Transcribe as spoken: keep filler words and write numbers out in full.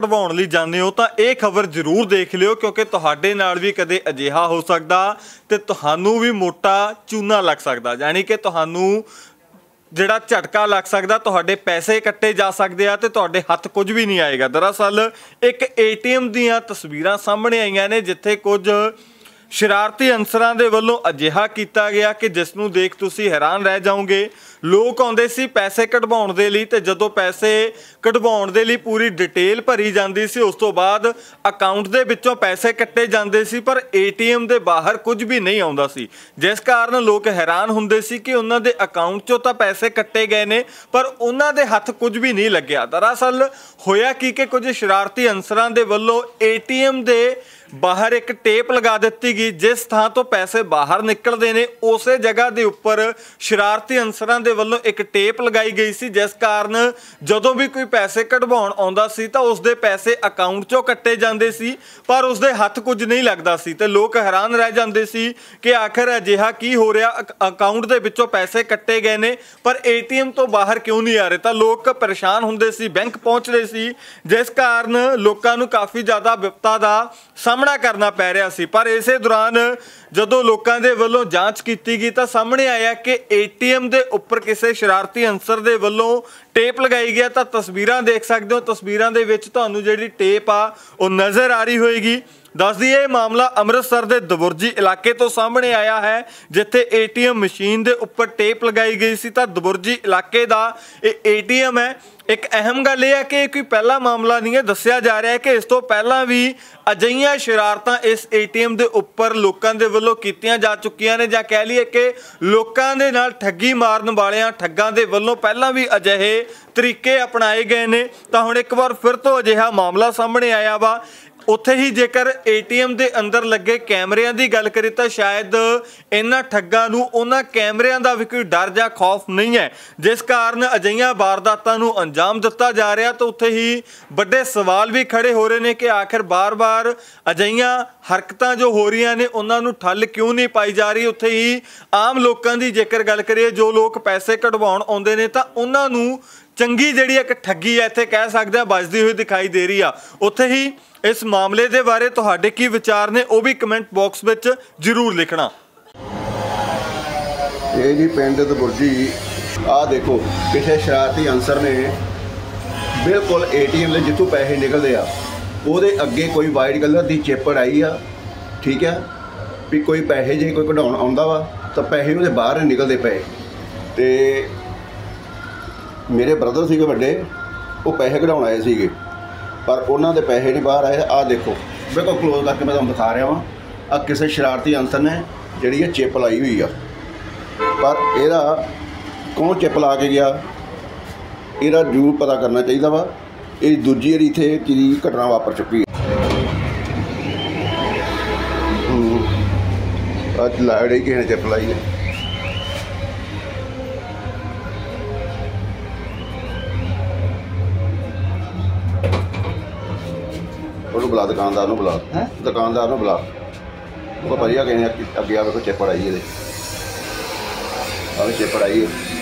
कढवाउण लई जांदे हो तां इह खबर जरूर देख लिओ, क्योंकि तुहाडे नाल भी कदे अजिहा हो सकदा ते तुहानूं भी मोटा चूना लग सकदा, यानी कि तुहानूं ਜਿਹੜਾ ਝਟਕਾ ਲੱਗ ਸਕਦਾ, ਤੁਹਾਡੇ ਪੈਸੇ ਕੱਟੇ ਜਾ ਸਕਦੇ ਆ ਤੇ ਤੁਹਾਡੇ ਹੱਥ ਕੁਝ ਵੀ ਨਹੀਂ ਆਏਗਾ। ਦਰਅਸਲ ਇੱਕ ਏਟੀਐਮ ਦੀਆਂ ਤਸਵੀਰਾਂ ਸਾਹਮਣੇ ਆਈਆਂ ਨੇ ਜਿੱਥੇ ਕੁਝ शरारती अंसरां दे वल्लों अजिहा कीता गया कि जिस नूं देख तुसीं हैरान रह जाओगे। लोग आउंदे सी पैसे कढवाउण दे लई ते जदों पैसे कढवाउण दे लई पूरी डिटेल भरी जांदी सी, उस तों बाद अकाउंट दे विचों पैसे कट्टे जांदे सी पर एटीएम दे बाहर कुछ भी नहीं आउंदा सी, जिस कारण लोग हैरान हुंदे सी कि उन्हां दे अकाउंट चों तां पैसे कट्टे गए ने पर उन्हां दे हत्थ कुछ भी नहीं लग्गिया। दरअसल होया की कि कुछ शरारती अंसरां दे वल्लों एटीएम दे बाहर एक टेप लगा दी गई, जिस थां तो पैसे बाहर निकलते हैं उस जगह के उपर शरारती अंसरां दे वल्लों एक टेप लगाई गई सी, जिस कारण जदों भी कोई पैसे कढवाउण आउंदा सी तां उसदे पैसे अकाउंट चों कट्टे जांदे सी पर उसदे हत्थ कुछ नहीं लगदा सी ते लोग हैरान रह जांदे सी कि आखिर अजिहा की हो रहा, अकाउंट दे विचों पैसे कट्टे गए ने पर एटीएम तो बाहर क्यों नहीं आ रहे। तां लोग परेशान हुंदे सी, बैंक पहुंचदे सी, जिस कारण लोकां नूं काफ़ी ज़्यादा विपता दा सामना करना पै रहा सी। पर इसे दौरान जदों लोकां दे वल्लों जांच की गई तां सामने आया कि एटीएम दे उपर किसी शरारती अंसर दे वल्लों टेप लगाई गया। तां तस्वीरां देख सकते हो, तस्वीरां दे विच तुहानूं जिहड़ी टेप आ वो नज़र आ रही होएगी। दस दी ये मामला अमृतसर के दबुरजी इलाके तो सामने आया है जिथे एटीएम मशीन के उपर टेप लगाई गई सी। तां दबुरजी इलाके का ये एटीएम है। एक अहम गल यह है कि कोई पहला मामला नहीं है, दस्सिया जा रहा है कि इस तो पहला भी अजिहियां शरारतां इस एटीएम के उपर लोकां दे वल्लों कीतियां जा चुकियां ने, जां कह लईए कि लोकां दे नाल ठगी मारन वालियां ठग्गां दे वल्लों पहला भी अजिहे तरीके अपनाए गए ने। तां हुण एक बार फिर तो अजिहा मामला सामने आया वा। उत्थे ही जेकर एटीएम के अंदर लगे कैमरिਆਂ की गल करें तो शायद इन्हां ठग्गां नूं उन्हां कैमरिਆਂ का भी कोई डर जां खौफ नहीं है, जिस कारण अजिहियां वारदातां नूं अंजाम दिता जा रहा। तो उत्थे ही बड़े सवाल भी खड़े हो रहे हैं कि आखिर बार बार अजिहियां हरकतां जो हो रही ने उन्हां नूं ठल क्यों नहीं पाई जा रही। उत्थे ही आम लोगों की जेकर गल करिए, जो लोग पैसे कढवाउण आउंदे ने तां उन्हां नूं चंगी जिहड़ी एक ठगी है इत्थे कह सकते हैं बजदी हुई दिखाई दे रही आ। उत्थे ही इस मामले के बारे तुहाडे की विचार ने वो भी कमेंट बॉक्स में जरूर लिखना। ये जी पिंड दबुरजी आ देखो किसी शरारती अंसर ने बिल्कुल एटीएम के जितों पैसे निकलते आ वो अगे कोई वाइट कलर की चिप आई आ, ठीक है भी कोई पैसे जे कोई कढाउण आउंदा वा तो पैसे वो बाहर निकलते पे। तो मेरे ब्रदर सीगे वड्डे वो पैसे कढाउण आए सीगे पर उन्होंने पैसे नहीं बाहर आए। आ देखो बिल्कुल क्लोज करके मैं तुहानूं दिखा रहा वां, आ किसी शरारती अंसर ने जिहड़ी ये चिप लाई हुई आ पर इहदा कौन चिप ला के गया इहदा जरूर पता करना चाहिए वा। ये दूजी वारी इत्थे की घटना वापर चुकी है। अज लाड़ी किसी ने चिप लाई है। ਉਹਨੂੰ बुला दुकानदार ਨੂੰ बुला दुकानदार ਨੂੰ बुला ਉਹ ਭਾਜੀ ਆ ਕਹਿੰਦੇ ਅੱਗੇ ਆ ਵੇਖੋ ਚਿਪ ਅੜਾਈ ਇਹਦੇ ਆ ਚਿਪ ਅੜਾਈ